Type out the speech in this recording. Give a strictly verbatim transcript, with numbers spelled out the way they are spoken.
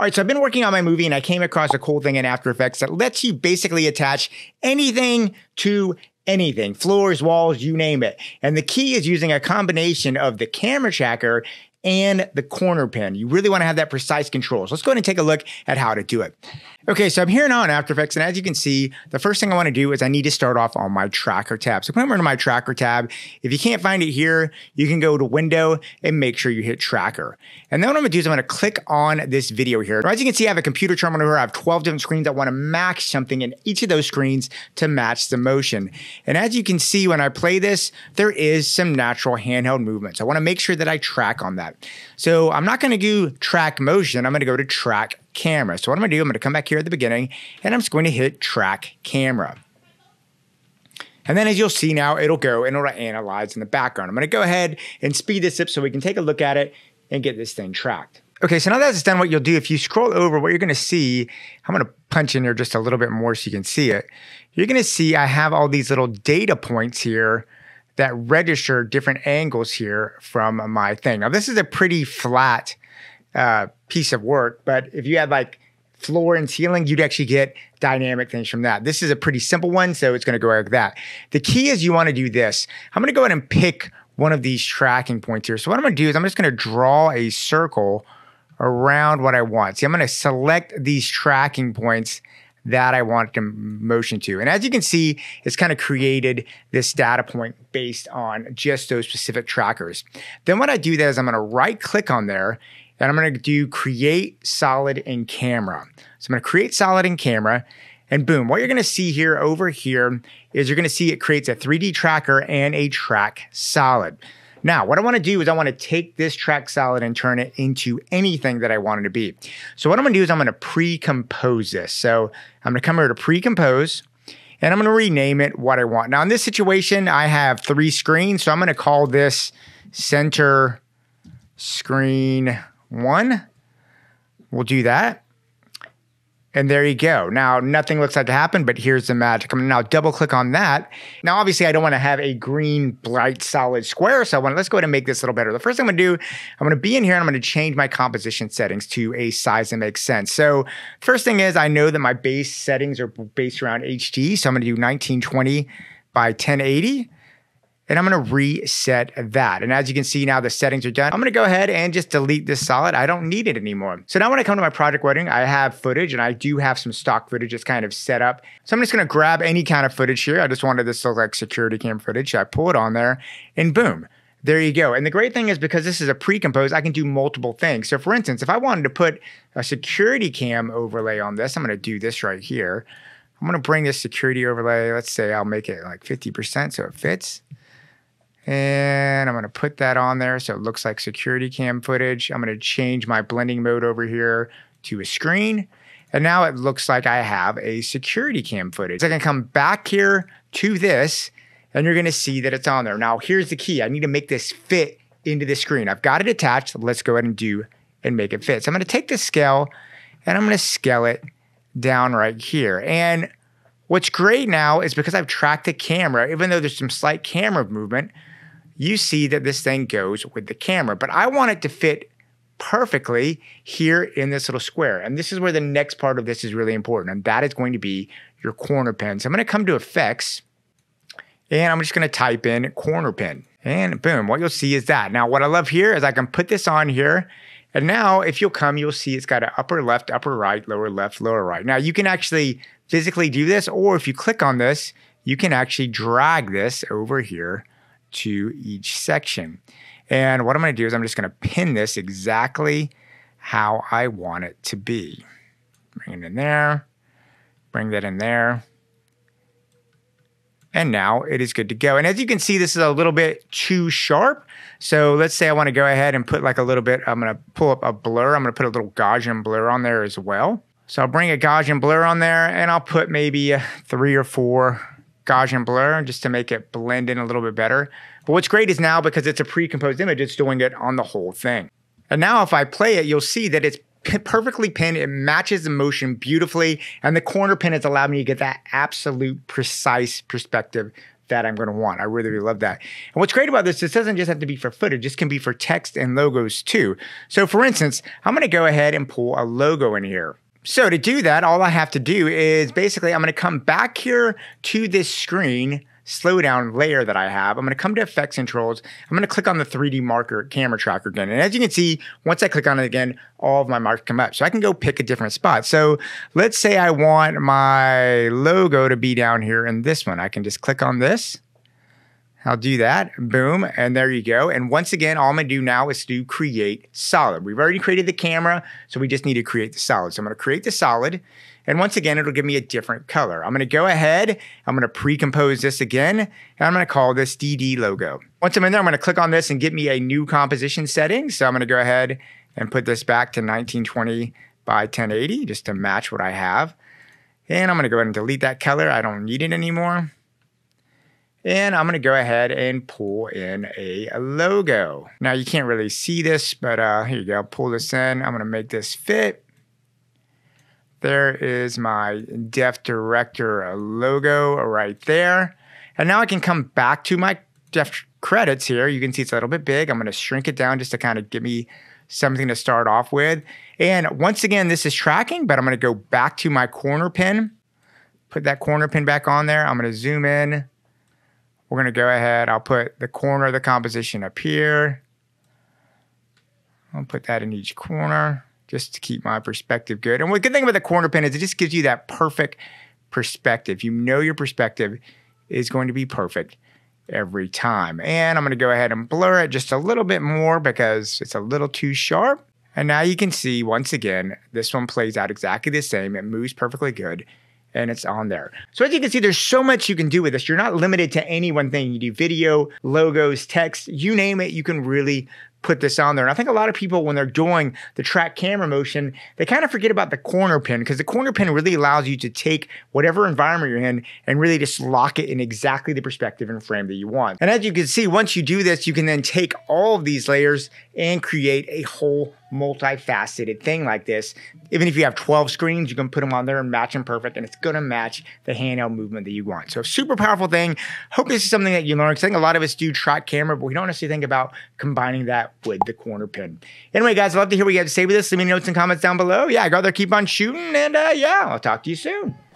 All right, so I've been working on my movie and I came across a cool thing in After Effects that lets you basically attach anything to anything, floors, walls, you name it. And the key is using a combination of the camera tracker and the corner pin. You really want to have that precise control. So let's go ahead and take a look at how to do it. Okay, so I'm here now in After Effects, and as you can see, the first thing I want to do is I need to start off on my tracker tab. So come over to my tracker tab. If you can't find it here, you can go to Window and make sure you hit Tracker. And then what I'm going to do is I'm going to click on this video here. As you can see, I have a computer terminal here. I have twelve different screens. I want to match something in each of those screens to match the motion. And as you can see, when I play this, there is some natural handheld movement. So I want to make sure that I track on that. So I'm not going to do track motion. I'm going to go to track camera. So what I'm going to do, I'm going to come back here at the beginning and I'm just going to hit track camera. And then as you'll see now, it'll go and it'll analyze in the background. I'm going to go ahead and speed this up so we can take a look at it and get this thing tracked. Okay, so now that it's done, what you'll do, if you scroll over, what you're going to see, I'm going to punch in here just a little bit more so you can see it. You're going to see I have all these little data points here that register different angles here from my thing. Now, this is a pretty flat uh, piece of work, but if you had like floor and ceiling, you'd actually get dynamic things from that. This is a pretty simple one, so it's going to go like that. The key is you want to do this. I'm going to go ahead and pick one of these tracking points here. So what I'm going to do is I'm just going to draw a circle around what I want. See, I'm going to select these tracking points that I want to motion to. And as you can see, it's kind of created this data point based on just those specific trackers. Then what I do there is I'm going to right click on there and I'm going to do create solid in camera. So I'm going to create solid in camera and boom, what you're going to see here over here is you're going to see it creates a three D tracker and a track solid. Now, what I want to do is I want to take this track solid and turn it into anything that I want it to be. So what I'm going to do is I'm going to pre-compose this. So I'm going to come here to pre-compose and I'm going to rename it what I want. Now, in this situation, I have three screens. So I'm going to call this center screen one. We'll do that. And there you go. Now, nothing looks like it happened, but here's the magic. I'm going to now double click on that. Now, obviously, I don't want to have a green, bright, solid square. So I want to, let's go ahead and make this a little better. The first thing I'm going to do, I'm going to be in here and I'm going to change my composition settings to a size that makes sense. So first thing is I know that my base settings are based around H D. So I'm going to do nineteen twenty by ten eighty. And I'm going to reset that. And as you can see now, the settings are done. I'm going to go ahead and just delete this solid. I don't need it anymore. So now when I come to my project wedding, I have footage and I do have some stock footage that's kind of set up. So I'm just going to grab any kind of footage here. I just wanted this to look like security cam footage. I pull it on there and boom, there you go. And the great thing is because this is a pre-compose, I can do multiple things. So for instance, if I wanted to put a security cam overlay on this, I'm going to do this right here. I'm going to bring this security overlay. Let's say I'll make it like fifty percent so it fits. And I'm going to put that on there so it looks like security cam footage. I'm going to change my blending mode over here to a screen. And now it looks like I have a security cam footage. So I can come back here to this and you're going to see that it's on there. Now, here's the key. I need to make this fit into the screen. I've got it attached. Let's go ahead and do and make it fit. So I'm going to take this scale and I'm going to scale it down right here. And what's great now is because I've tracked the camera, even though there's some slight camera movement, you see that this thing goes with the camera, but I want it to fit perfectly here in this little square. And this is where the next part of this is really important. And that is going to be your corner pin. So I'm going to come to effects and I'm just going to type in corner pin and boom, what you'll see is that. Now, what I love here is I can put this on here. And now if you'll come, you'll see it's got an upper left, upper right, lower left, lower right. Now you can actually physically do this, or if you click on this, you can actually drag this over here to each section. And what I'm going to do is I'm just going to pin this exactly how I want it to be. Bring it in there, bring that in there. And now it is good to go. And as you can see, this is a little bit too sharp. So let's say I want to go ahead and put like a little bit, I'm going to pull up a blur. I'm going to put a little Gaussian blur on there as well. So I'll bring a Gaussian blur on there and I'll put maybe a three or four Gaussian blur just to make it blend in a little bit better. But what's great is now because it's a pre-composed image, it's doing it on the whole thing. And now if I play it, you'll see that it's perfectly pinned. It matches the motion beautifully. And the corner pin has allowed me to get that absolute precise perspective that I'm going to want. I really, really love that. And what's great about this, this doesn't just have to be for footage. This can be for text and logos too. So for instance, I'm going to go ahead and pull a logo in here. So to do that, all I have to do is basically I'm going to come back here to this screen, slow down layer that I have. I'm going to come to effects controls. I'm going to click on the three D marker camera tracker again. And as you can see, once I click on it again, all of my marks come up. So I can go pick a different spot. So let's say I want my logo to be down here in this one. I can just click on this. I'll do that. Boom. And there you go. And once again, all I'm going to do now is to create solid. We've already created the camera, so we just need to create the solid. So I'm going to create the solid. And once again, it'll give me a different color. I'm going to go ahead. I'm going to pre-compose this again. And I'm going to call this D D logo. Once I'm in there, I'm going to click on this and get me a new composition setting. So I'm going to go ahead and put this back to nineteen twenty by ten eighty just to match what I have. And I'm going to go ahead and delete that color. I don't need it anymore. And I'm going to go ahead and pull in a logo. Now you can't really see this, but uh, here you go. Pull this in. I'm going to make this fit. There is my Def Director logo right there. And now I can come back to my Def credits here. You can see it's a little bit big. I'm going to shrink it down just to kind of give me something to start off with. And once again, this is tracking, but I'm going to go back to my corner pin. Put that corner pin back on there. I'm going to zoom in. We're going to go ahead. I'll put the corner of the composition up here. I'll put that in each corner just to keep my perspective good. And the good thing about the corner pin is it just gives you that perfect perspective. You know your perspective is going to be perfect every time. And I'm going to go ahead and blur it just a little bit more because it's a little too sharp. And now you can see, once again, this one plays out exactly the same. It moves perfectly good. And it's on there. So as you can see, there's so much you can do with this. You're not limited to any one thing. You do video, logos, text, you name it, you can really put this on there. And I think a lot of people, when they're doing the track camera motion, they kind of forget about the corner pin, because the corner pin really allows you to take whatever environment you're in and really just lock it in exactly the perspective and frame that you want. And as you can see, once you do this, you can then take all of these layers and create a whole multifaceted thing like this. Even if you have twelve screens, you can put them on there and match them perfect, and it's going to match the handheld movement that you want. So super powerful thing. Hope this is something that you learn, because I think a lot of us do track camera, but we don't necessarily think about combining that with the corner pin. Anyway, guys, I'd love to hear what you have to say with this. Leave me notes and comments down below. Yeah, go out there, keep on shooting, and uh, yeah, I'll talk to you soon.